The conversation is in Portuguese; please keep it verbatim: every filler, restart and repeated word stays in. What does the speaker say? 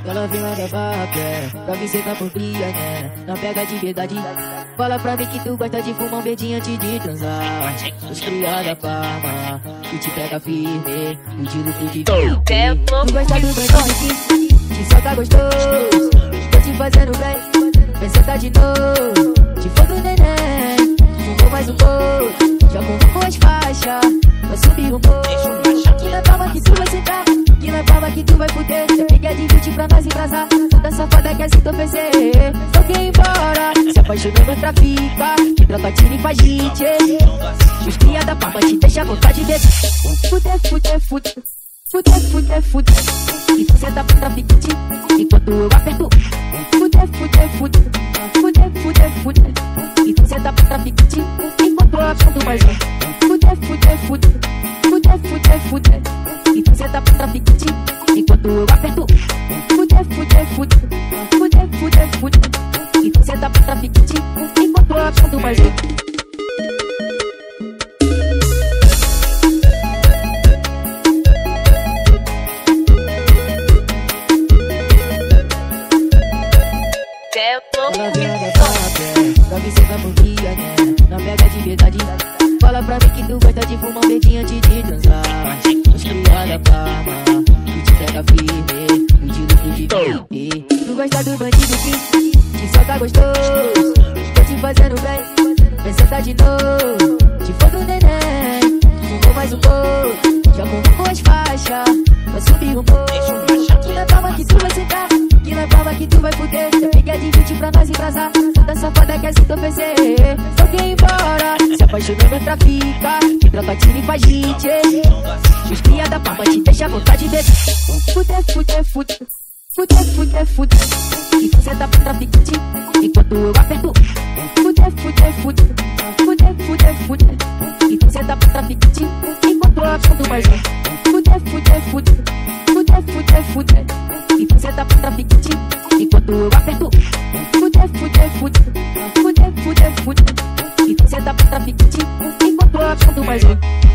Ela vem lá da barra, pé, pra me secar por fria, né? Não pega de verdade. Fala pra mim que tu gosta de fumar um bedinho antes de transar. Os criados da farma, que te pega firme, o de lucro de vida. Tu gosta do bandido que te solta gostoso. Tô te fazendo bem, vem sentar de novo. Te foda o neném, fumou mais um pouco. Já com as faixas, vai subir um pouco. Que na palma que tu vai sentar, que na palma que tu vai fuder. Já peguei de vinte pra nós embrasar. Toda safada que assim tô pensei. Só que ir embora, se apaixonou no trafica. Que troca tiro e faz gente. Os cria da palma te deixa à vontade de fuder, fuder, fuder. Fuder, fuder, fuder. E tu senta pro traficante enquanto eu aperto. Fuder, fuder, fuder. Fuder, fuder, fuder. E tu senta pro traficante enquanto eu aperto mais um. Fuder, fuder, fuder. Fuder, fuder, fuder. E tu senta pro traficante enquanto eu aperto. Fuder, fuder, fuder. Fuder, fuder, fuder. E tu senta pro traficante enquanto eu aperto mais um. Ela vem da barra, pra me secar por dia, né? Não pega de verdade. Fala pra mim que tu gosta de fumar um dedinho antes de transar. Os criados da farma, que te pega firme, o de lucro de vida. Tu gosta do bandido que te solta gostoso. Tô te fazendo bem, vem sentar de novo. Te foda o neném, fumou mais um pouco. Já com as faixas, vai subir um pouco. Que na palma que tu vai sentar, que na palma que tu vai fuder. Já peguei de vinte pra nós embrasar. Toda safada que assim tô pensei. Só que ir embora, se apaixonou no trafica. Que troca tiro e faz gente. Os cria da palma te deixa à vontade de fuder, fuder, fuder. Fuder, fuder, fuder. E tu senta pro traficante enquanto eu aperto. Fuder, fuder, fuder. Fuder, fuder, fuder. E tu senta pro traficante enquanto eu aperto mais um. Fuder, fuder, fuder. Fuder, fuder, fuder. E tu senta pro traficante enquanto eu aperto. Fuder, fuder, fuder. Fuder, fuder, fuder. E tu senta pro traficante enquanto eu aperto mais um.